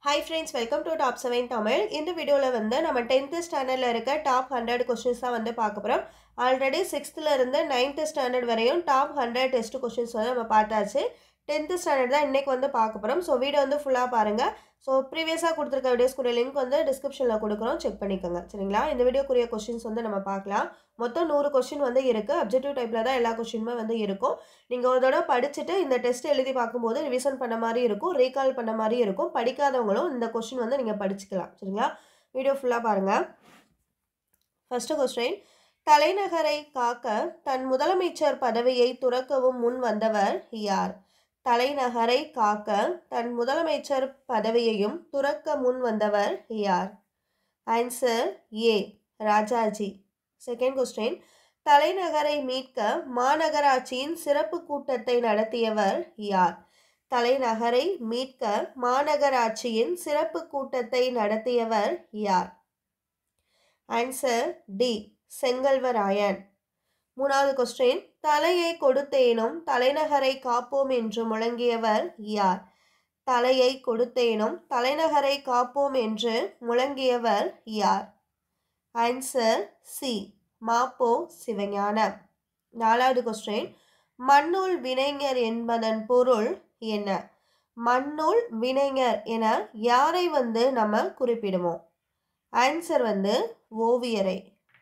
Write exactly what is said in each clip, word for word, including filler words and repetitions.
Hi friends, welcome to Top seven Tamil. In the video, வந்து நம்ம tenth standard ல இருக்க top one hundred questions தான் வந்து பார்க்க போறோம். Already sixth ல இருந்து ninth standard வரையும் top one hundred test questions வந்து நம்ம பார்த்தாச்சு. tenth standard தான் இன்னைக்கு வந்து பார்க்க போறோம். So வீடியோ வந்து ஃபுல்லா பாருங்க. So previous ஆ கொடுத்திருக்க வீடியோஸ் குரிய லிங்க் வந்து descriptionல கொடுக்கிறோம், செக் பண்ணிக்கோங்க. சரிங்களா? இந்த வீடியோக்குரிய questions வந்து நம்ம பார்க்கலாம். மொத்தம் நூறு question வந்து இருக்கு. அப்ஜெக்டிவ் டைப்ல தான் எல்லா क्वेश्चनமே வந்து இருக்கும். நீங்க ஒரு தடவை படிச்சிட்டு இந்த டெஸ்ட் எழுதி பார்க்கும்போது ரிவிஷன் பண்ண மாதிரி இருக்கும், ரீகால் பண்ண மாதிரி இருக்கும். படிக்காதவங்களும் இந்த क्वेश्चन வந்து நீங்க படிச்சுக்கலாம். சரிங்களா? வீடியோ ஃபுல்லா பாருங்க. ஃபர்ஸ்ட் क्वेश्चन, தலைநகரை காக்க தன் முதலமைச்சர் பதவியை துறக்கவும் முன் வந்தவர் யார்? தலைநகரை காக்க தன் முதலமைச்சர் பதவியையும் துறக்க முன் வந்தவர் யார்? Answer A, Rajaji. Second question, தலைநகரை மீட்க மாநகராட்சியின் சிறப்பு கூட்டத்தை நடத்தியவர் யார்? தலைநகரை மீட்க மாநகராட்சியின் சிறப்பு கூட்டத்தை நடத்தியவர் யார்? Answer D, Sengalvarayan. மூணாவது क्वेश्चन, தலையை கொடுத்தேனும் தலைநகரை காப்போம் என்று முழங்கியவர் யார்? தலையை கொடுத்தேனும் தலைநகரை காப்போம் என்று முழங்கியவர் யார்? Answer C, Ma Po Sivagnanam. நாலாவது क्वेश्चन, மண்ணுள் வினைஞர் என்பதன் பொருள் என்ன? மண்ணுள் வினைஞர் என யாரை வந்து நம்ம குறிப்பிடுவோம்? ஆன்சர் வந்து ஓவியரை.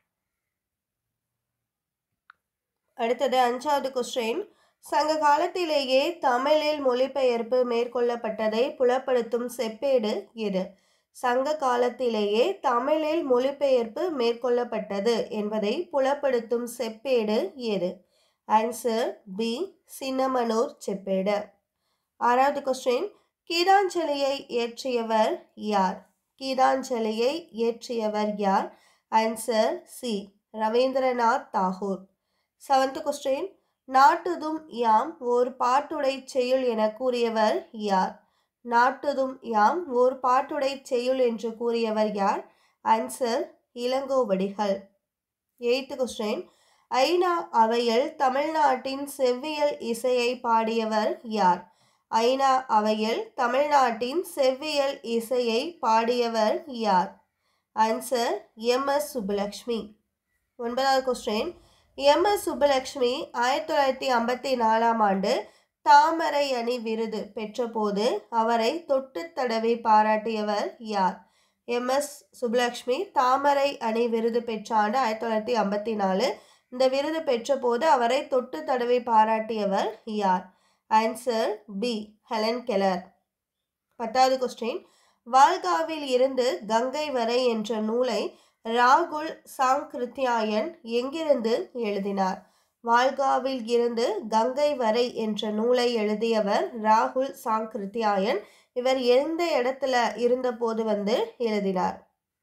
அடுத்தது அஞ்சாவது क्वेश्चन, சங்க காலத்திலேயே தமிழில் மொழிபெயர்ப்பு மேற்கொள்ளப்பட்டதை புலப்படுத்தும் செப்பேடு எது? சங்க காலத்திலேயே தமிழில் மொழிபெயர்ப்பு மேற்கொள்ளப்பட்டது என்பதை புலப்படுத்தும் செப்பேடு எது? ஆன்சர் பி, சின்னமனூர் செப்பேடு. ஆறாவது क्वेश्चन, கீதாஞ்சலியை இயற்றியவர் யார்? கீதாஞ்சலியை இயற்றியவர் யார்? Answer C, Rabindranath Tagore. Seventh question, நாட்டுதும் யாம் ஓர் பாட்டுடை செய்யுள் என கூறியவர் யார்? நாட்டுதும் யாம் ஓர் பாட்டுடை செய்யுள் என்று கூறியவர் யார்? ஆன்சர் இளங்கோவடிகள். எய்த் क्वेश्चन, ஐநா அவையில் தமிழ்நாட்டின் செவ்வியல் இசையை பாடியவர் யார்? ஐநா அவையில் தமிழ்நாட்டின் செவ்வியல் இசையை பாடியவர் யார்? Answer M S Subbulakshmi. ஒன்பதாவது क्वेश्चन, எம் எஸ் சுப்புலட்சுமி ஆயிரத்தி தொள்ளாயிரத்தி ஐம்பத்தி நாலாம் ஆண்டு தாமரை அணி விருது பெற்றபோது அவரை தொட்டு தடவி பாராட்டியவர் யார்? எம் எஸ் சுப்புலட்சுமி தாமரை அணி விருது பெற்ற ஆண்டு ஆயிரத்தி தொள்ளாயிரத்தி ஐம்பத்தி நாலு. இந்த விருது பெற்ற போது அவரை தொட்டு தடவி பாராட்டியவர் யார்? Answer B, Helen Keller. பத்தாவது क्वेश्चन, வால்காவில் இருந்து கங்கை வரை என்ற நூலை ராகுல் சாங்கிருத்யாயன் எங்கிருந்து எழுதினார்? வால்காவில் இருந்து கங்கை வரை என்ற நூலை எழுதியவர் ராகுல் சாங்கிருத்யாயன். இவர் எந்த இடத்துல இருந்த போது வந்து எழுதினார்?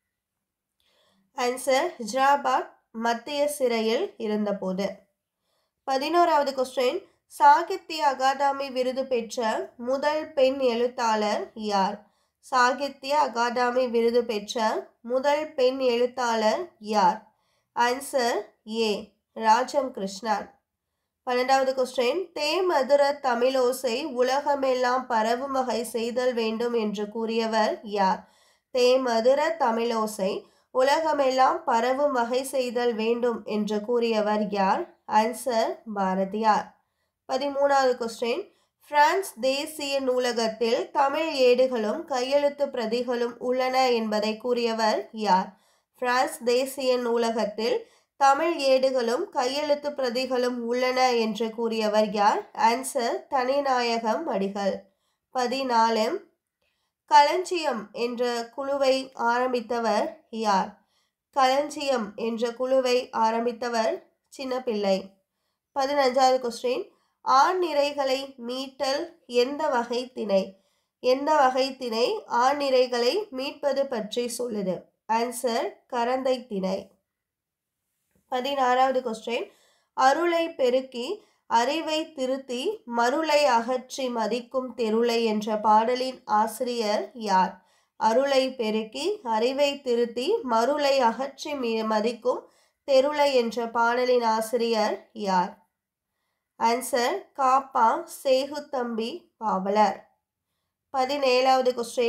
ஆன்சர் ஹைதராபாத் மத்திய சிறையில் இருந்தபோது. பதினோராவது क्वेश्चन, சாகித்ய அகாதமி விருது பெற்ற முதல் பெண் எழுத்தாளர் யார்? சாகித்ய அகாதமி விருது பெற்ற முதல் பெண் எழுத்தாளர் யார்? Answer A, Rajam Krishnan. பன்னெண்டாவது क्वेश्चन, தேமதுர தமிழோசை உலகமெல்லாம் பரவும் வகை செய்தல் வேண்டும் என்று கூறியவர் யார்? தேமதுர தமிழோசை உலகமெல்லாம் பரவும் வகை செய்தல் வேண்டும் என்று கூறியவர் யார்? ஆன்சர் பாரதியார். பதிமூணாவது क्वेश्चन, பிரான்ஸ் தேசிய நூலகத்தில் தமிழ் ஏடுகளும் கையெழுத்து பிரதிகளும் உள்ளன என்பதை கூறியவர் யார்? பிரான்ஸ் தேசிய நூலகத்தில் தமிழ் ஏடுகளும் கையெழுத்து பிரதிகளும் உள்ளன என்று கூறியவர் யார்? ஆன்சர் தனிநாயகம் அடிகள். பதினாலு, களஞ்சியம் என்ற குழுவை ஆரம்பித்தவர் யார்? களஞ்சியம் என்ற குழுவை ஆரம்பித்தவர் சின்னப்பிள்ளை. பதினஞ்சாவது क्वेश्चन, ஆண் நிறைகளை மீட்டல் எந்த வகை திணை? எந்த வகை திணை ஆண் நிறைகளை மீட்பது பற்றி சொல்லுது? ஆன்சர் கரந்தை திணை. பதினாறாவது क्वेश्चन, அருளை பெருக்கி அறிவை திருத்தி மருளை அகற்றி மதிக்கும் தெருளை என்ற பாடலின் ஆசிரியர் யார்? அருளை பெருக்கி அறிவை திருத்தி மருளை அகற்றி மதிக்கும் தெருளை என்ற பாடலின் ஆசிரியர் யார்? ஆன்சர் காப்பா சேகுத்தம்பி பாவலர். பதினேழாவது क्वेश्चन,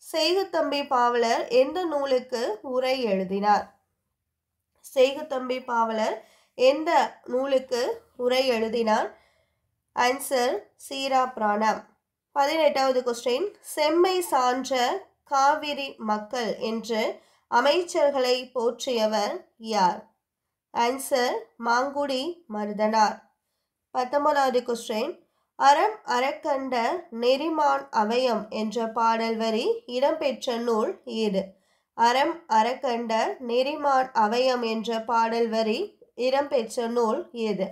செய்குத்தம்பி பாவலர் எந்த நூலுக்கு உரை எழுதினார்? செய்குத்தம்பி பாவலர் எந்த நூலுக்கு உரை எழுதினார்? ஆன்சர் சீரா புராணம். பதினெட்டாவது கொஸ்டின், செம்மை சான்ற காவிரி மக்கள் என்று அமைச்சர்களை போற்றியவர் யார்? ஆன்சர் மாங்குடி மருதனார். பத்தொன்பதாவது கொஸ்டின், அறம் அறக்கண்ட நெறிமான் அவயம் என்ற பாடல் வரி இடம்பெற்ற நூல் ஏது? அறம் அறக்கண்ட நெறிமான் அவயம் என்ற பாடல் வரி இடம்பெற்ற நூல் ஏது?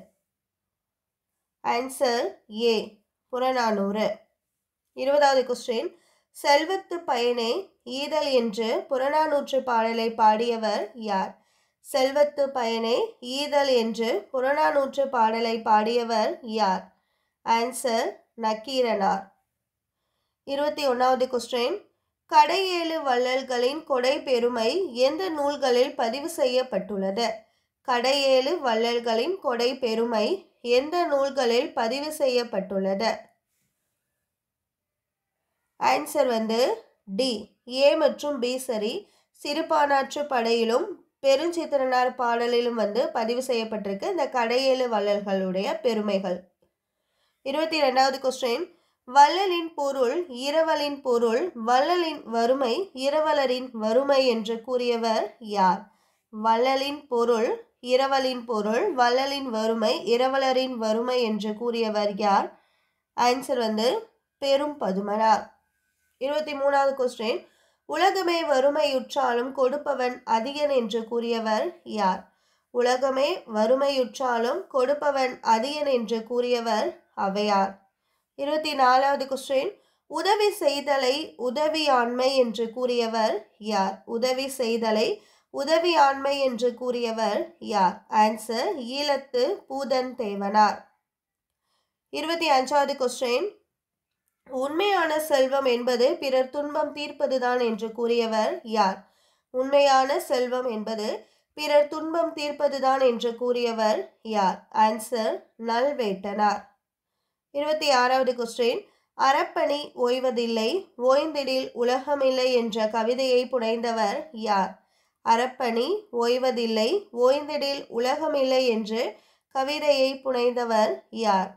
Answer A Purananuru. இருபதாவது கொஸ்டின், செல்வத்து பயனே ஈதல் என்று புறநானூற்று பாடலை பாடியவர் யார்? செல்வத்து பயனே ஈதல் என்று புறநானூற்று பாடலை பாடியவர் யார்? ஆன்சர் நக்கீரனார். இருபத்தி ஒன்றாவது கொஸ்டின், கடையேழு வள்ளல்களின் கொடை பெருமை எந்த நூல்களில் பதிவு செய்யப்பட்டுள்ளது? கடையேழு வள்ளல்களின் கொடை பெருமை எந்த நூல்களில் பதிவு செய்யப்பட்டுள்ளது? ஆன்சர் வந்து டி, ஏ மற்றும் பி சரி. சிறுபானாற்று படையிலும் பெருஞ்சித்திரனார் பாடலிலும் வந்து பதிவு செய்யப்பட்டிருக்கு இந்த கடையேழு வள்ளல்களுடைய பெருமைகள். இருபத்தி இரண்டாவது கொஸ்டின், வள்ளலின் பொருள் இரவலின் பொருள் வள்ளலின் வறுமை இரவலரின் வறுமை என்று கூறியவர் யார்? வள்ளலின் பொருள் இரவலின் பொருள் வள்ளலின் வறுமை இரவலரின் வறுமை என்று கூறியவர் யார்? ஆன்சர் வந்து பெரும் பதுமனார். இருபத்தி மூணாவது கொஸ்டின், உலகமே வறுமையுற்றாலும் கொடுப்பவன் அதிகன் என்று கூறியவர் யார்? உலகமே வறுமையுற்றாலும் கொடுப்பவன் அதிகன் என்று கூறியவர் ஔவையார். இருபத்தி நாலாவது கொஸ்டின், உதவி செய்தலை உதவியாண்மை என்று கூறியவர் யார்? உதவி செய்தலை உதவியாண்மை என்று கூறியவர் யார்? ஆன்சர் ஈழத்து பூதன் தேவனார். இருபத்தி அஞ்சாவது கொஸ்டின், உண்மையான செல்வம் என்பது பிறர் துன்பம் தீர்ப்பதுதான் என்று கூறியவர் யார்? உண்மையான செல்வம் என்பது பிறர் துன்பம் தீர்ப்பதுதான் என்று கூறியவர் யார்? ஆன்சர் நல்வேட்டனார். இருபத்தி ஆறாவது கொஸ்டின், அறப்பணி ஓய்வதில்லை ஓய்ந்திடில் உலகமில்லை என்ற கவிதையை புனைந்தவர் யார்? அறப்பணி ஓய்வதில்லை ஓய்ந்திடில் உலகமில்லை என்று கவிதையை புனைந்தவர் யார்?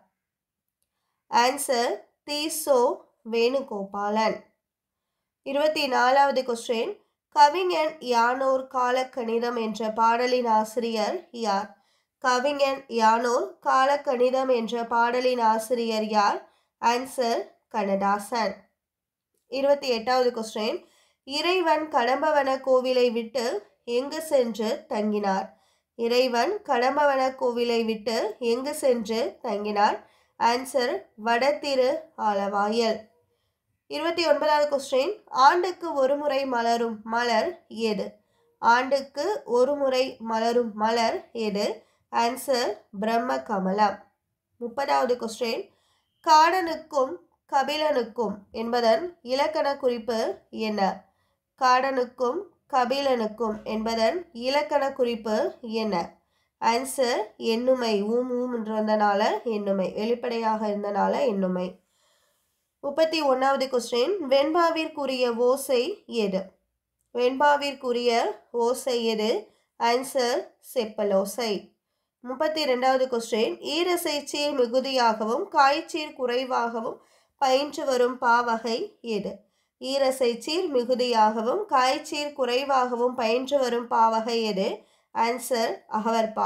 ஆன்சர் தீசோ வேணுகோபாலன். இருபத்தி நாலாவது கொஸ்டின், கவிஞன் யானோர் காலக்கணிதம் என்ற பாடலின் ஆசிரியர் யார்? கவிஞன் யானோர் காலக்கணிதம் என்ற பாடலின் ஆசிரியர் யார்? ஆன்சர் கண்ணதாசன். இருபத்தி எட்டாவது கொஸ்டின், இறைவன் கடம்பவன கோவிலை விட்டு எங்கு சென்று தங்கினார்? இறைவன் கடம்பவன கோவிலை விட்டு எங்கு சென்று தங்கினார்? ஆன்சர் வடதிரு ஆலவாயல். இருபத்தி ஒன்பதாவது கொஸ்டின், ஆண்டுக்கு ஒரு முறை மலரும் மலர் எது? ஆண்டுக்கு ஒரு முறை மலரும் மலர் எது? ஆன்சர் பிரம்ம கமலம். முப்பதாவது கொஸ்டின், காடனுக்கும் கபிலனுக்கும் என்பதன் இலக்கண குறிப்பு என்ன? காடனுக்கும் கபிலனுக்கும் என்பதன் இலக்கண குறிப்பு என்ன? ஆன்சர் எண்ணுமை. ஊம் ஊம் என்று வந்தனால எண்ணுமை, வெளிப்படையாக இருந்தனால எண்ணுமை. முப்பத்தி ஒன்றாவது கொஸ்டின், வெண்பாவிற்குரிய ஓசை எது? வெண்பாவிற்குரிய ஓசை எது? ஆன்சர் செப்பலோசை. முப்பத்தி ரெண்டாவது கொஸ்டின், ஈரசை சீர் மிகுதியாகவும் காய்ச்சீர் குறைவாகவும் பயின்று வரும் பாவகை எது? ஈரசை சீர் மிகுதியாகவும் காய்ச்சீர் குறைவாகவும் பயின்று வரும் பாவகை எது? ஆன்சர் அகவற்பா.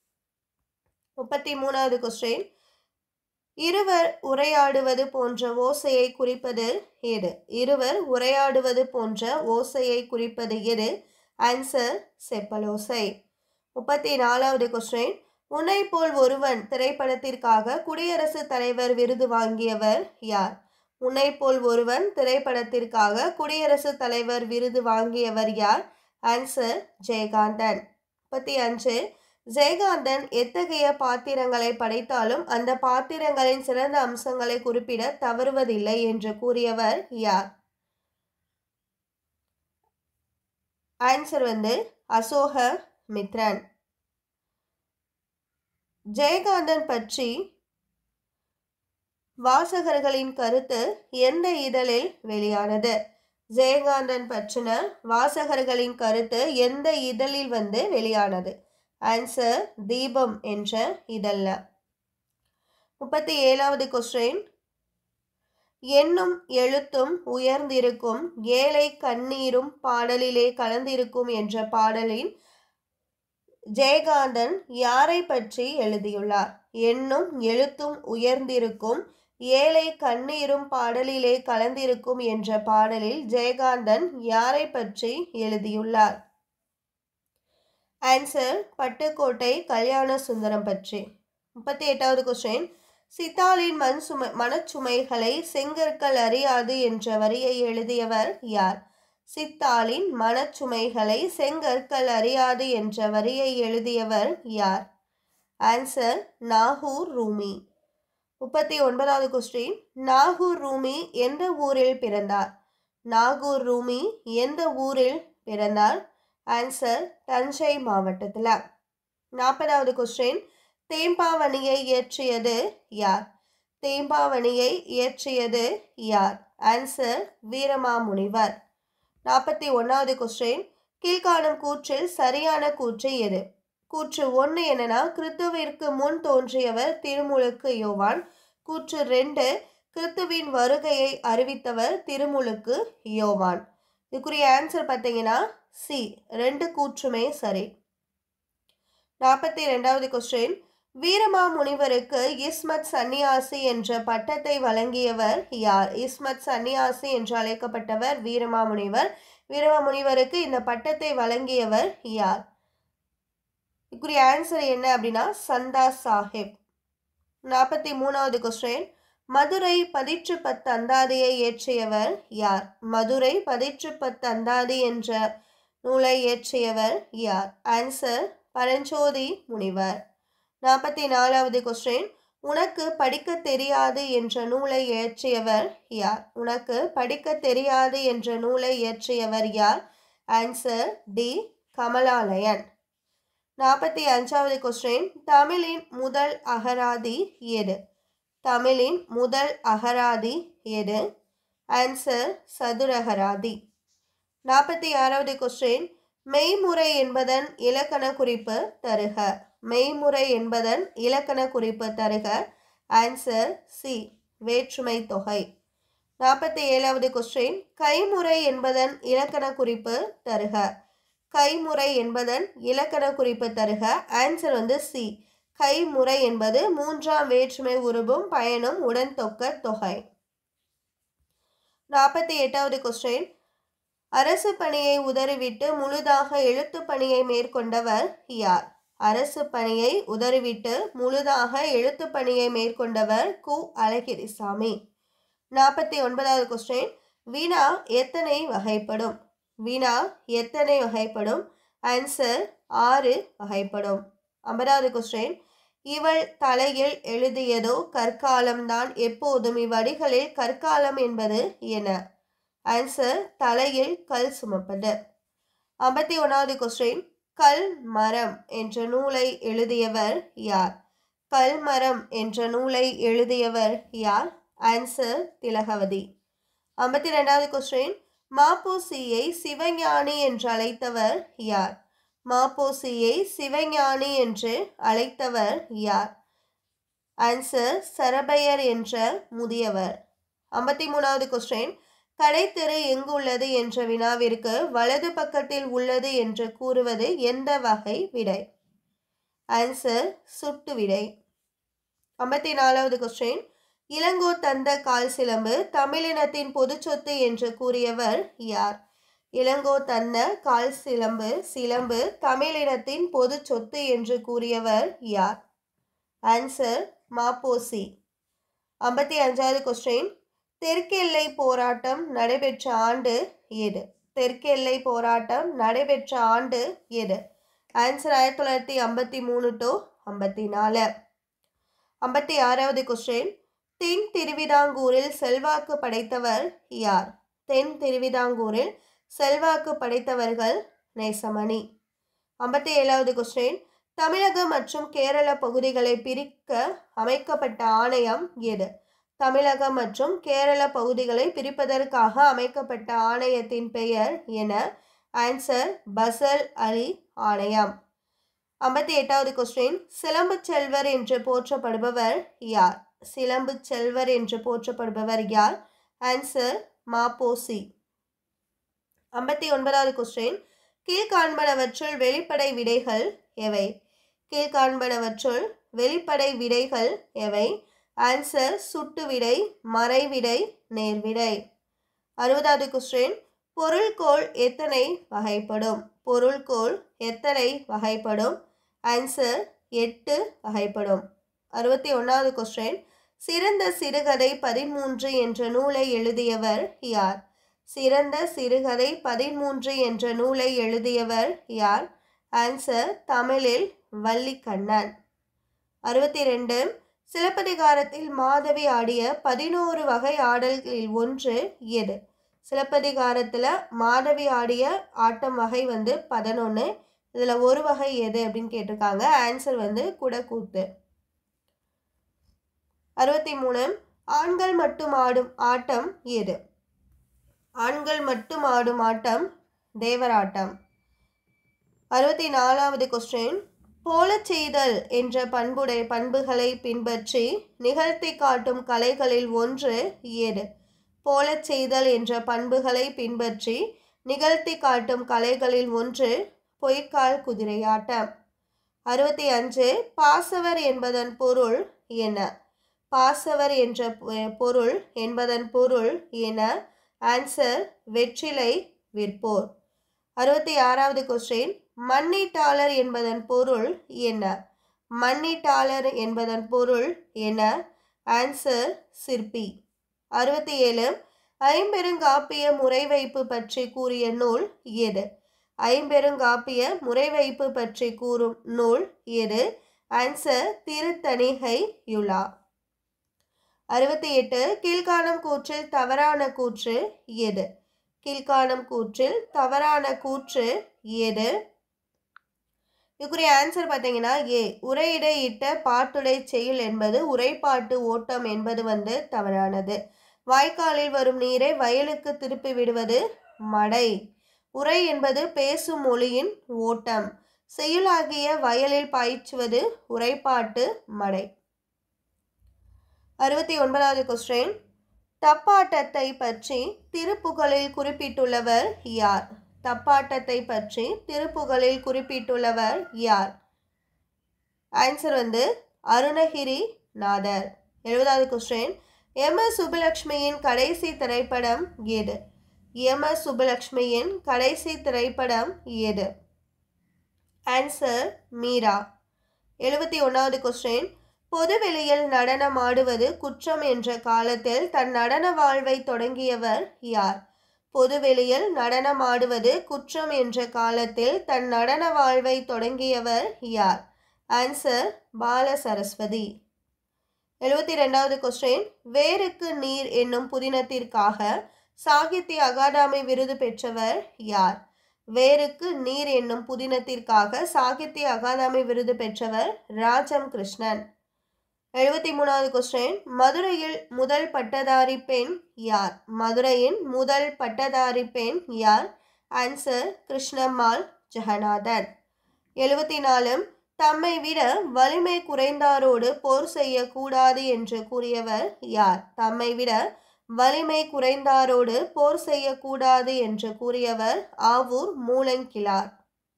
முப்பத்தி மூணாவது கொஸ்டின், இருவர் உரையாடுவது போன்ற ஓசையை குறிப்பது எது? இருவர் உரையாடுவது போன்ற ஓசையை குறிப்பது எது? ஆன்சர் செப்பலோசை. முப்பத்தி நாலாவது கொஸ்டின், உன்னை போல் ஒருவன் திரைப்படத்திற்காக குடியரசுத் தலைவர் விருது வாங்கியவர் யார்? உன்னை போல் ஒருவன் திரைப்படத்திற்காக குடியரசுத் தலைவர் விருது வாங்கியவர் யார்? ஆன்சர் ஜெயகாந்தன். முப்பத்தி அஞ்சு, ஜெயகாந்தன் எத்தகைய பாத்திரங்களை படைத்தாலும் அந்த பாத்திரங்களின் சிறந்த அம்சங்களை குறிப்பிட தவறுவதில்லை என்று கூறியவர் யார்? ஆன்சர் வந்து அசோக மித்ரன். ஜெயகாந்தன் பற்றி வாசகர்களின் கருத்து எந்த இதழில் வெளியானது? ஜெயகாந்தன் பற்றின வாசகர்களின் கருத்து எந்த இதழில் வந்து வெளியானது? ஆன்சர் தீபம் என்ற இதழ்ல. முப்பத்தி ஏழாவது கொஸ்டின். எண்ணும் எழுத்தும் உயர்ந்திருக்கும் ஏழை கண்ணீரும் பாடலிலே கலந்திருக்கும் என்ற பாடலின் ஜெயகாந்தன் யாரை பற்றி எழுதியுள்ளார்? எண்ணும் எழுத்தும் உயர்ந்திருக்கும் ஏழை கண்ணீரும் பாடலிலே கலந்திருக்கும் என்ற பாடலில் ஜெயகாந்தன் யாரை பற்றி எழுதியுள்ளார்? ஆன்சர் பட்டுக்கோட்டை கல்யாண சுந்தரம் பற்றி. முப்பத்தி எட்டாவது கொஸ்டின். சித்தாளின் மண் சுமை மனச்சுமைகளை செங்கற்கள் அறியாது என்ற வரியை எழுதியவர் யார்? சித்தாளின் மனச்சுமைகளை செங்கற்கள் அறியாது என்ற வரியை எழுதியவர் யார்? ஆன்சர் நாகூர் ரூமி. முப்பத்தி ஒன்பதாவது கொஸ்டின். நாகூர் ரூமி எந்த ஊரில் பிறந்தார்? நாகூர் ரூமி எந்த ஊரில் பிறந்தார்? ஆன்சர் தஞ்சை மாவட்டத்தில். நாற்பதாவது கொஸ்டின். தேம்பாவணியை இயற்றியது யார்? தேம்பாவணியை இயற்றியது யார்? ஆன்சர் வீரமாமுனிவர். நாற்பத்தி ஒன்றாவது கொஸ்டின். கீழ்காணும் கூற்றில் சரியான கூற்று எது? கூற்று ஒன்று என்னன்னா கிறித்துவிற்கு முன் தோன்றியவர் திருமுழுக்கு யோவான். கூற்று ரெண்டு கிறித்துவின் வருகையை அறிவித்தவர் திருமுழுக்கு யோவான். இதுக்குரிய ஆன்சர் பார்த்தீங்கன்னா சி, ரெண்டு கூற்றுமே சரி. நாற்பத்தி ரெண்டாவது கொஸ்டின். வீரமாமுனிவருக்கு இஸ்மத் சன்னியாசி என்ற பட்டத்தை வழங்கியவர் யார்? இஸ்மத் சன்னியாசி என்று அழைக்கப்பட்டவர் வீரமாமுனிவர். வீரமாமுனிவருக்கு இந்த பட்டத்தை வழங்கியவர் யார்? இதுக்குரிய ஆன்சர் என்ன அப்படின்னா சந்தா சாஹிப். நாற்பத்தி மூணாவது கொஸ்டின். மதுரை பதிற்று பத்து அந்தாதியை இயற்றியவர் யார்? மதுரை பதிற்று பத்து அந்தாதி என்ற நூலை இயற்றியவர் யார்? ஆன்சர் பரஞ்சோதி முனிவர். நாற்பத்தி நாலாவது கொஸ்டின். உனக்கு படிக்க தெரியாது என்ற நூலை இயற்றியவர் யார்? உனக்கு படிக்க தெரியாது என்ற நூலை இயற்றியவர் யார்? Answer D Kamalalayan. நாற்பத்தி அஞ்சாவது கொஸ்டின். தமிழின் முதல் அகராதி எது? தமிழின் முதல் அகராதி எது? ஆன்சர் சதுரகராதி. நாற்பத்தி ஆறாவது கொஸ்டின். மெய்முறை என்பதன் இலக்கண குறிப்பு தருக. மெய்முறை என்பதன் இலக்கண குறிப்பு தருக. ஆன்சர் சி, வேற்றுமை தொகை. நாற்பத்தி ஏழாவது கொஸ்டின். கைமுறை என்பதன் இலக்கண குறிப்பு தருக. கைமுறை என்பதன் இலக்கண குறிப்பு தருக. ஆன்சர் வந்து சி, கைமுறை என்பது மூன்றாம் வேற்றுமை உருபும் பயனும் உடன் தொக்க தொகை. நாற்பத்தி எட்டாவது கொஸ்டின். அரசு பணியை உதறிவிட்டு முழுதாக எழுத்து பணியை மேற்கொண்டவர் யார்? அரசு பணியை உதறிவிட்டு முழுதாக எழுத்து பணியை மேற்கொண்டவர் கு அழகிரிசாமி. நாற்பத்தி ஒன்பதாவது கொஸ்டின். வினா எத்தனை வகைப்படும்? வினா எத்தனை வகைப்படும்? ஆன்சர் ஆறு வகைப்படும். ஐம்பதாவது கொஸ்டின். இவள் தலையில் எழுதியதோ கற்காலம்தான் எப்போதும் இவ்வடிகளில் கற்காலம் என்பது என? ஆன்சர் தலையில் கல் சுமப்பது. ஐம்பத்தி ஒன்றாவது கொஸ்டின். கல் மரம் என்ற நூலை எழுதியவர் யார்? கல் மரம் என்ற நூலை எழுதியவர் யார்? ஆன்சர் திலகவதி. ஐம்பத்தி ரெண்டாவது கொஸ்டின். மாப்போசியை சிவஞானி என்று அழைத்தவர் யார்? மாப்போசியை சிவஞானி என்று அழைத்தவர் யார்? ஆன்சர் சரபையர் என்ற முதியவர். ஐம்பத்தி மூணாவது கொஸ்டின். கடைத்தெரு எங்கு உள்ளது என்ற வினாவிற்கு வலது பக்கத்தில் உள்ளது என்று கூறுவது எந்த வகை விடை? ஆன்சர் சுட்டு விடை. ஐம்பத்தி நாலாவது கொஸ்டின். இளங்கோ தந்த கால் சிலம்பு தமிழினத்தின் பொது சொத்து என்று கூறியவர் யார்? இளங்கோ தந்த கால் சிலம்பு சிலம்பு தமிழினத்தின் பொது சொத்து என்று கூறியவர் யார்? ஆன்சர் மாப்போசி. ஐம்பத்தி அஞ்சாவது கொஸ்டின். தெற்கெல்லை போராட்டம் நடைபெற்ற ஆண்டு எது? தெற்கெல்லை போராட்டம் நடைபெற்ற ஆண்டு எது? ஆன்சர் ஆயிரத்தி தொள்ளாயிரத்தி ஐம்பத்தி மூணு டு ஐம்பத்தி நாலு. ஐம்பத்தி ஆறாவது கொஸ்டின். தென் திருவிதாங்கூரில் செல்வாக்கு படைத்தவர் யார்? தென் திருவிதாங்கூரில் செல்வாக்கு படைத்தவர்கள் நேசமணி. ஐம்பத்தி ஏழாவது கொஸ்டின். தமிழக மற்றும் கேரள பகுதிகளை பிரிக்க அமைக்கப்பட்ட ஆணையம் எது? தமிழகம் மற்றும் கேரள பகுதிகளை பிரிப்பதற்காக அமைக்கப்பட்ட ஆணையத்தின் பெயர் என? ஆன்சர் பசல் அலி ஆணையம். ஐம்பத்தி எட்டாவது கொஸ்டின், சிலம்பு செல்வர் என்று போற்றப்படுபவர் யார்? சிலம்பு செல்வர் என்று போற்றப்படுபவர் யார்? ஆன்சர் மாப்போசி. ஐம்பத்தி ஒன்பதாவது கொஸ்டின், கீழ்காண்பனவற்றுள் வெளிப்படை விடைகள் எவை? கீழ்காண்பனவற்றுள் வெளிப்படை விடைகள் எவை? ஆன்சர் சுட்டு விடை, மறைவிடை, நேர்விடை. அறுபதாவது கொஸ்டின், பொருள்கோள் எத்தனை வகைப்படும்? பொருள்கோள் எத்தனை வகைப்படும்? ஆன்சர் எட்டு வகைப்படும். அறுபத்தி ஒன்றாவது கொஸ்டின், சிறந்த சிறுகதை பதிமூன்று என்ற நூலை எழுதியவர் யார்? சிறந்த சிறுகதை பதிமூன்று என்ற நூலை எழுதியவர் யார்? ஆன்சர் தமிழில் வள்ளிக்கண்ணன். அறுபத்தி ரெண்டு, சிலப்பதிகாரத்தில் மாதவி ஆடிய பதினோரு வகை ஆடல்களில் ஒன்று எது? சிலப்பதிகாரத்தில் மாதவி ஆடிய ஆட்டம் வகை வந்து பதினொன்று. இதில் ஒரு வகை எது அப்படின்னு கேட்டிருக்காங்க. ஆன்சர் வந்து குடக்கூத்து. அறுபத்தி மூணு, ஆண்கள் மட்டும் ஆடும் ஆட்டம் எது? ஆண்கள் மட்டும் ஆடும் ஆட்டம் தேவராட்டம். அறுபத்தி நாலாவது கொஸ்டின், போலச் செய்தல் என்ற பண்புடை பண்புகளை பின்பற்றி நிகழ்த்தி காட்டும் கலைகளில் ஒன்று எது? போலச் செய்தல் என்ற பண்புகளை பின்பற்றி நிகழ்த்தி காட்டும் கலைகளில் ஒன்று பொய்க்கால் குதிரையாட்டம். அறுபத்தி அஞ்சு, பாசவர் என்பதன் பொருள் என்ன? பாசவர் என்ற பொருள் என்பதன் பொருள் என்ன? ஆன்சர் வெற்றிலை விற்போர். அறுபத்தி ஆறாவது கொஸ்டின், மண்ணீட்டாளர் என்பதன் பொருள் என்ன? மண்ணீட்டாளர் என்பதன் பொருள் என்ன? ஆன்சர் சிற்பி. அறுபத்தி ஏழு, ஐம்பெருங்காப்பிய முறைவைப்பு பற்றி கூறிய நூல் எது? ஐம்பெருங்காப்பிய முறைவைப்பு பற்றி கூறும் நூல் எது? ஆன்சர் திருத்தணிகை யுலா. அறுபத்தி எட்டு, கீழ்காணும் கூற்றில் தவறான கூற்று எது? கீழ்காணும் கூற்றில் தவறான கூற்று எது? இதுக்குரிய ஆன்சர் பார்த்தீங்கன்னா ஏ, உரையிடை இட்ட பாட்டுடை செயல் என்பது உரைப்பாட்டு ஓட்டம் என்பது வந்து தவறானது. வாய்க்காலில் வரும் நீரை வயலுக்கு திருப்பி விடுவது மடை. உரை என்பது பேசும் மொழியின் ஓட்டம். செயலாகிய வயலில் பாய்ச்சுவது உரைப்பாட்டு மடை. அறுபத்தி ஒன்பதாவது கொஸ்டின், தப்பாட்டத்தை பற்றி திருப்புகழில் குறிப்பிட்டுள்ளவர் யார்? தப்பாட்டத்தை பற்றி திருப்புகழில் குறிப்பிட்டுள்ளவர் யார்? ஆன்சர் வந்து அருணகிரி நாதர். எழுபதாவது கொஸ்டின், எம் எஸ் சுப்புலட்சுமியின் கடைசி திரைப்படம் எது? எம் எஸ் சுப்புலட்சுமியின் கடைசி திரைப்படம் எது? ஆன்சர் மீரா. எழுபத்தி ஒன்றாவது கொஸ்டின், பொதுவெளியில் நடனம் ஆடுவது குற்றம் என்ற காலத்தில் தன் நடன வாழ்வை தொடங்கியவர் யார்? பொதுவெளியில் நடனம் ஆடுவது குற்றம் என்ற காலத்தில் தன் நடன வாழ்வை தொடங்கியவர் யார்? ஆன்சர் பால சரஸ்வதி. எழுபத்தி ரெண்டாவது கொஸ்டின், வேருக்கு நீர் என்னும் புதினத்திற்காக சாகித்ய அகாதமி விருது பெற்றவர் யார்? வேருக்கு நீர் என்னும் புதினத்திற்காக சாகித்ய அகாதமி விருது பெற்றவர் ராஜம் கிருஷ்ணன். எழுபத்தி மூணாவது கொஸ்டின், மதுரையில் முதல் பட்டதாரி பெண் யார்? மதுரையின் முதல் பட்டதாரி பெண் யார்? ஆன்சர் கிருஷ்ணம்மாள் ஜெகநாதன். எழுபத்தி நாலு, தம்மை விட வலிமை குறைந்தாரோடு போர் செய்யக்கூடாது என்று கூறியவர் யார்? தம்மை விட வலிமை குறைந்தாரோடு போர் செய்யக்கூடாது என்று கூறியவர் ஆவூர் மூலங்கிழார்.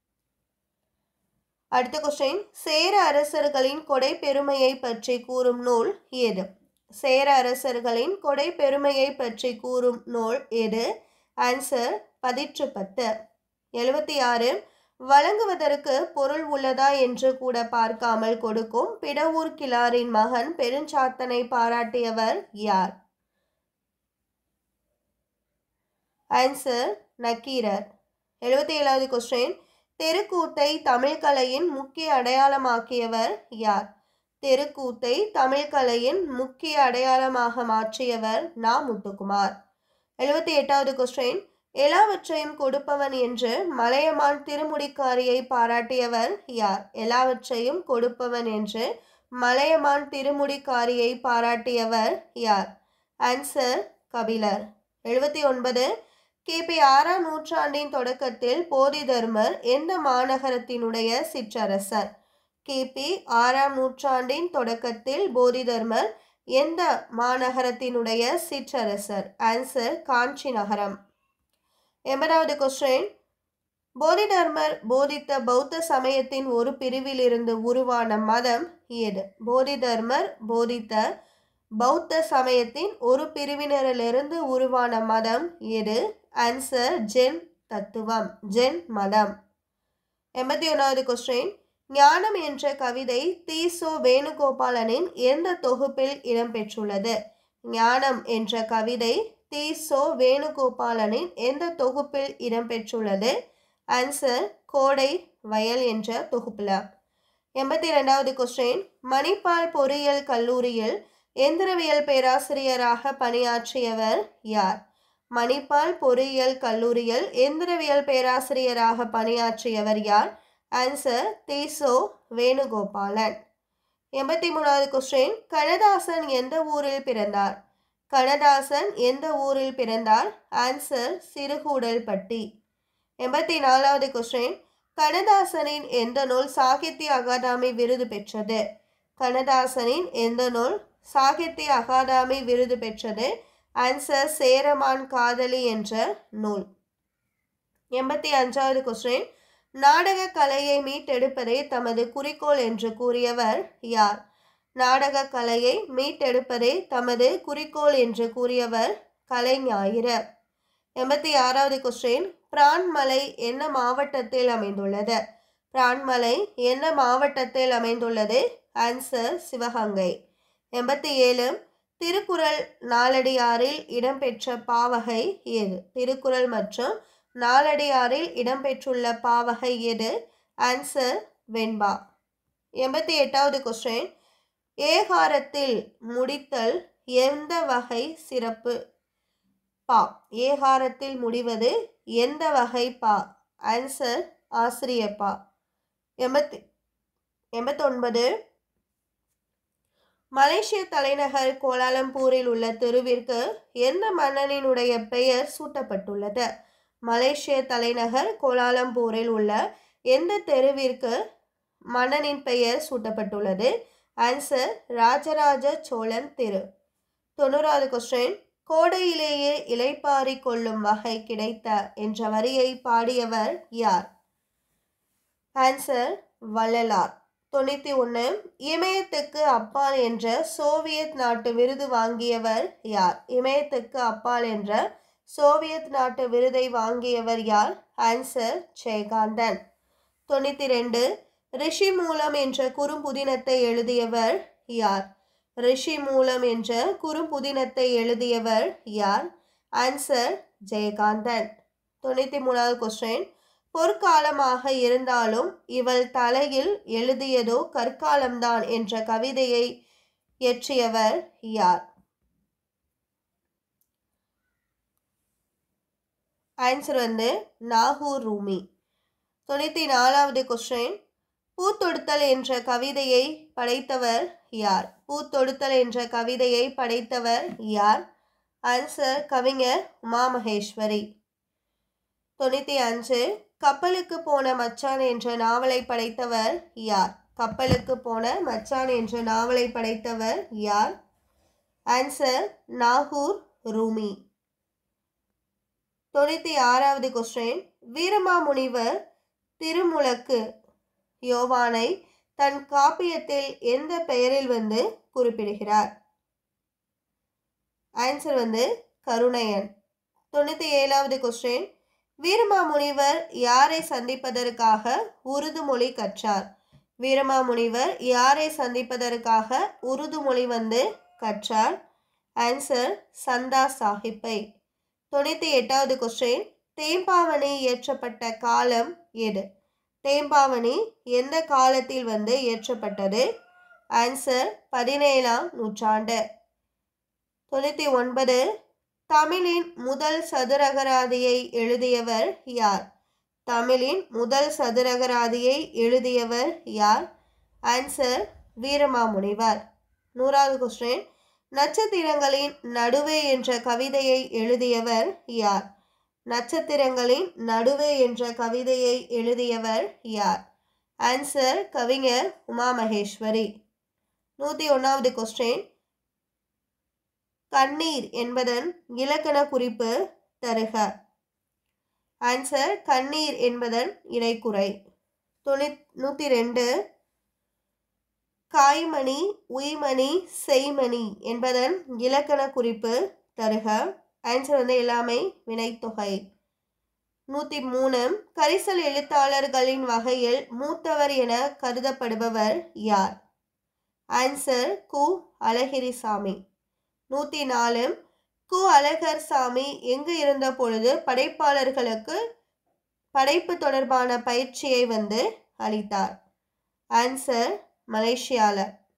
அடுத்த கொஸ்டின், சேர அரசர்களின் கொடை பெருமையை பற்றி கூறும் நூல் எது? சேர அரசர்களின் கொடை பெருமையை பற்றி கூறும் நூல் எது? ஆன்சர் பதிற்று பத்து. எழுபத்தி ஆறு, வழங்குவதற்கு பொருள் உள்ளதா என்று கூட பார்க்காமல் கொடுக்கும் பிடவூர் கிழாரின் மகன் பெருஞ்சாத்தனை பாராட்டியவர் யார்? ஆன்சர் நக்கீரர். எழுபத்தி ஏழாவது கொஸ்டின், தெருக்கூத்தை தமிழ்கலையின் முக்கிய அடையாளமாக்கியவர் யார்? தெருக்கூத்தை தமிழ்கலையின் முக்கிய அடையாளமாக மாற்றியவர் நா முத்துக்குமார். எழுபத்தி எட்டாவது கொஸ்டின், எல்லாவற்றையும் கொடுப்பவன் என்று மலையமான் திருமுடிக்காரியை பாராட்டியவர் யார்? எல்லாவற்றையும் கொடுப்பவன் என்று மலையமான் திருமுடிக்காரியை பாராட்டியவர் யார்? ஆன்சர் கபிலர். எழுபத்தி ஒன்பது. கிபி ஆறாம் நூற்றாண்டின் தொடக்கத்தில் போதிதர்மர் எந்த மாநகரத்தினுடைய சிற்றரசர்? கிபி ஆறாம் நூற்றாண்டின் தொடக்கத்தில் போதிதர்மர் எந்த மாநகரத்தினுடைய சிற்றரசர்? ஆன்சர் காஞ்சி நகரம். எண்பதாவது கொஸ்டின். போதிதர்மர் போதித்த பௌத்த சமயத்தின் ஒரு பிரிவிலிருந்து உருவான மதம் எது? போதிதர்மர் போதித்த பௌத்த சமயத்தின் ஒரு பிரிவினரிலிருந்து உருவான மதம் எது? ஆன்சர் ஜென் தத்துவம், ஜென் மதம். எண்பத்தி ஒன்றாவது கொஸ்டின். ஞானம் என்ற கவிதை தீசோ வேணுகோபாலனின் எந்த தொகுப்பில் இடம்பெற்றுள்ளது? ஞானம் என்ற கவிதை தீசோ வேணுகோபாலனின் எந்த தொகுப்பில் இடம்பெற்றுள்ளது? ஆன்சர் கோடை வயல் என்ற தொகுப்பில். எண்பத்தி இரண்டாவது கொஸ்டின். மணிப்பால் பொறியியல் கல்லூரியில் எந்திரவியல் பேராசிரியராக பணியாற்றியவர் யார்? மணிப்பால் பொறியியல் கல்லூரியில் எந்திரவியல் பேராசிரியராக பணியாற்றியவர் யார்? ஆன்சர் தீசோ வேணுகோபாலன். எண்பத்தி மூணாவது கொஸ்டின். கண்ணதாசன் எந்த ஊரில் பிறந்தார்? கண்ணதாசன் எந்த ஊரில் பிறந்தார்? ஆன்சர் சிறுகூடல்பட்டி. எண்பத்தி நாலாவது கொஸ்டின். கண்ணதாசனின் எந்த நூல் சாகித்ய அகாதமி விருது பெற்றது? கண்ணதாசனின் எந்த நூல் சாகித்ய அகாதமி விருது பெற்றது? ஆன்சர் சேரமான் காதலி என்ற நூல். எண்பத்தி அஞ்சாவது கொஸ்டின். நாடக கலையை மீட்டெடுப்பதே தமது குறிக்கோள் என்று கூறியவர் யார்? நாடக கலையை மீட்டெடுப்பதே தமது குறிக்கோள் என்று கூறியவர் கலைஞாயிறு. எண்பத்தி ஆறாவது கொஸ்டின். பிரான்மலை என்ன மாவட்டத்தில் அமைந்துள்ளது? பிரான்மலை என்ன மாவட்டத்தில் அமைந்துள்ளது? ஆன்சர் சிவகங்கை. எண்பத்தி ஏழு. திருக்குறள் நாலடியாரில் இடம்பெற்ற பாவகை எது? திருக்குறள் மற்றும் நாலடியாரில் இடம்பெற்றுள்ள பாவகை எது? ஆன்சர் வெண்பா. எண்பத்தி எட்டாவது கொஸ்டின். ஏகாரத்தில் முடித்தல் எந்த வகை சிறப்பு? பா. ஏகாரத்தில் முடிவது எந்த வகை பா? ஆன்சர் ஆசிரியப்பா. எண்பத்தி எண்பத்தொன்பது. மலேசிய தலைநகர் கோலாலம்பூரில் உள்ள தெருவிற்கு எந்த மன்னனினுடைய பெயர் சூட்டப்பட்டுள்ளது? மலேசிய தலைநகர் கோலாலம்பூரில் உள்ள எந்த தெருவிற்கு மன்னனின் பெயர் சூட்டப்பட்டுள்ளது? ஆன்சர் ராஜராஜ சோழன் தெரு. தொண்ணூறாவது கொஸ்டின். கோடையிலேயே இலைப்பாரி கொள்ளும் வகை கிடைத்த என்ற வரியை பாடியவர் யார்? ஆன்சர் வள்ளலார். தொண்ணூற்றி ஒன்று. இமயத்துக்கு அப்பால் என்ற சோவியத் நாட்டு விருது வாங்கியவர் யார்? இமயத்துக்கு அப்பால் என்ற சோவியத் நாட்டு விருதை வாங்கியவர் யார்? ஆன்சர் ஜெயகாந்தன். தொண்ணூற்றி ரெண்டு. ரிஷி மூலம் என்ற குறும்புதினத்தை எழுதியவர் யார்? ரிஷி மூலம் என்ற குறும்புதினத்தை எழுதியவர் யார்? ஆன்சர் ஜெயகாந்தன். தொண்ணூற்றி மூணாவது கொஸ்டின். பொற்காலமாக இருந்தாலும் இவள் தலையில் எழுதியதோ கற்காலம்தான் என்ற கவிதையை இயற்றியவர் யார்? ஆன்சர் வந்து நாகூர் ரூமி. தொண்ணூற்றி நாலாவது கொஸ்டின். பூத்தொடுத்தல் என்ற கவிதையை படைத்தவர் யார்? பூத்தொடுத்தல் என்ற கவிதையை படைத்தவர் யார்? ஆன்சர் கவிஞர் உமாமகேஸ்வரி. தொண்ணூற்றி அஞ்சு. கப்பலுக்கு போன மச்சான் என்ற நாவலை படைத்தவர் யார்? கப்பலுக்கு போன மச்சான் என்ற நாவலை படைத்தவர் யார்? ஆன்சர் நாகூர் ரூமி. தொண்ணூற்றி ஆறாவது கொஸ்டின். வீரமாமுனிவர் திருமுழக்கு யோவானை தன் காப்பியத்தில் எந்த பெயரில் வந்து குறிப்பிடுகிறார்? ஆன்சர் வந்து கருணையன். தொண்ணூற்றி ஏழாவது கொஸ்டின். வீரமாமுனிவர் யாரை சந்திப்பதற்காக உருது மொழி கற்றார்? வீரமாமுனிவர் யாரை சந்திப்பதற்காக உருது மொழி வந்து கற்றார்? ஆன்சர் சந்தா சாஹிப்பை. தொண்ணூற்றி எட்டாவது கொஸ்டின். தேம்பாவணி இயற்றப்பட்ட காலம் எது? தேம்பாவணி எந்த காலத்தில் வந்து இயற்றப்பட்டது? ஆன்சர் பதினேழாம் நூற்றாண்டு. தொண்ணூற்றி ஒன்பது. தமிழின் முதல் சதுரகராதியை எழுதியவர் யார்? தமிழின் முதல் சதுரகராதியை எழுதியவர் யார்? ஆன்சர் வீரமாமுனிவர். நூறாவது கொஸ்டின், நட்சத்திரங்களின் நடுவே என்ற கவிதையை எழுதியவர் யார்? நட்சத்திரங்களின் நடுவே என்ற கவிதையை எழுதியவர் யார்? ஆன்சர் கவிஞர் உமா மகேஸ்வரி. நூற்றி ஒன்றாவது கொஸ்டின், கண்ணீர் என்பதன் இலக்கண குறிப்பு தருக. ஆன்சர் கண்ணீர் என்பதன் இடைக்குறை. தொண்ணூ நூற்றி ரெண்டு, காய்மணி உய்மணி செய்மணி என்பதன் இலக்கண குறிப்பு தருக. ஆன்சர் வந்து எல்லாமே வினைத்தொகை. நூற்றி மூணு, கரிசல் எழுத்தாளர்களின் வகையில் மூத்தவர் என கருதப்படுபவர் யார்? ஆன்சர் கு அழகிரிசாமி. நூற்றி நாலு, கு அழகர் சாமி எங்கு இருந்த பொழுது படைப்பாளர்களுக்கு படைப்பு தொடர்பான பயிற்சியை வந்து அளித்தார்? ஆன்சர் மலேசியால.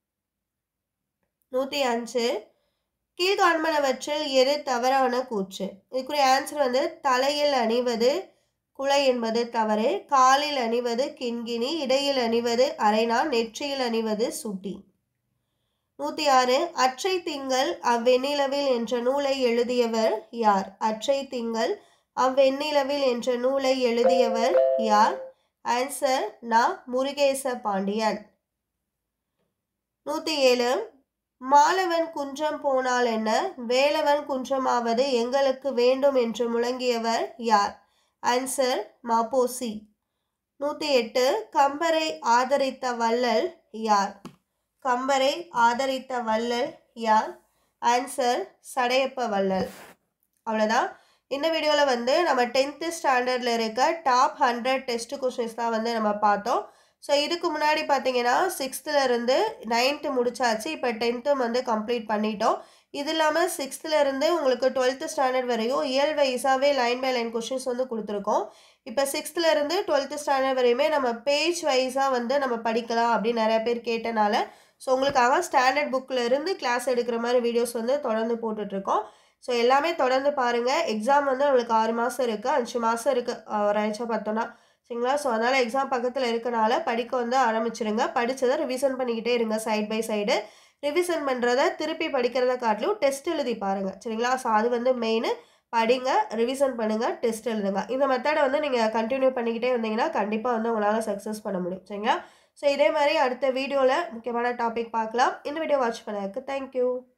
நூற்றி அஞ்சு, கீழ்காண்பனவற்றில் எது தவறான கூற்று? இதுக்குரிய ஆன்சர் வந்து தலையில் அணிவது குலை என்பது தவறு, காலில் அணிவது கிண்கிணி, இடையில் அணிவது அரைநான், நெற்றியில் அணிவது சுட்டி. நூற்றி ஆறு, அற்றை திங்கள் அவ்வெண்ணிலவில் என்ற நூலை எழுதியவர் யார்? அற்றை திங்கள் அவ்வெண்ணிலவில் என்ற நூலை எழுதியவர் யார்? ஆன்சர் நா முருகேச பாண்டியன். நூற்றி ஏழு, மாலவன் குன்றம் போனால் என்ன, வேலவன் குன்றமாவது எங்களுக்கு வேண்டும் என்று முழங்கியவர் யார்? ஆன்சர் மாப்போசி. நூற்றி எட்டு, கம்பரை ஆதரித்த வள்ளல் யார்? கம்பரை ஆதரித்த வள்ளல் யார்? ஆன்சர் சடையப்ப வள்ளல். அவ்வளோதான். இந்த வீடியோவில் வந்து நம்ம டென்த்து ஸ்டாண்டர்டில் இருக்க டாப் ஹண்ட்ரட் டெஸ்ட் கொஸ்டின்ஸ் தான் வந்து நம்ம பார்த்தோம். ஸோ இதுக்கு முன்னாடி பார்த்தீங்கன்னா சிக்ஸ்த்தில் இருந்து நைன்த்து முடிச்சாச்சு, இப்போ டென்த்தும் வந்து கம்ப்ளீட் பண்ணிட்டோம். இது இல்லாமல் சிக்ஸ்த்தில் இருந்து உங்களுக்கு டுவெல்த்து ஸ்டாண்டர்ட் வரையும் இயல் வைஸாகவே லைன் பை லைன் கொஷின்ஸ் வந்து கொடுத்துருக்கோம். இப்போ சிக்ஸ்த்தில் இருந்து டுவெல்த்து ஸ்டாண்டர்ட் வரையுமே நம்ம பேஜ் வைஸாக வந்து நம்ம படிக்கலாம் அப்படின்னு நிறைய பேர் கேட்டனால ஸோ உங்களுக்காக ஸ்டாண்டர்ட் புக்கில் இருந்து கிளாஸ் எடுக்கிற மாதிரி வீடியோஸ் வந்து தொடர்ந்து போட்டுட்ருக்கோம். ஸோ எல்லாமே தொடர்ந்து பாருங்கள். எக்ஸாம் வந்து நம்மளுக்கு ஆறு மாதம் இருக்குது, அஞ்சு மாதம் இருக்குது ஒரு ஆயிடுச்சா பார்த்தோன்னா, சரிங்களா? ஸோ அதனால் எக்ஸாம் பக்கத்தில் இருக்கனால படிக்க வந்து ஆரம்பிச்சிருங்க. படித்ததை ரிவிஷன் பண்ணிக்கிட்டே இருங்க. சைட் பை சைடு ரிவிஷன் பண்ணுறத திருப்பி படிக்கிறத காட்டிலும் டெஸ்ட் எழுதி பாருங்கள், சரிங்களா? ஸோ அது வந்து மெயின். படிங்க, ரிவிஷன் பண்ணுங்கள், டெஸ்ட் எழுதுங்க. இந்த மெத்தடை வந்து நீங்கள் கண்டினியூ பண்ணிக்கிட்டே வந்தீங்கன்னா கண்டிப்பாக வந்து உங்களால் சக்ஸஸ் பண்ண முடியும், சரிங்களா? ஸோ இதே மாதிரி அடுத்த வீடியோவில் முக்கியமான டாபிக் பார்க்கலாம். இந்த வீடியோ வாட்ச் பண்ணதுக்கு தேங்க்யூ.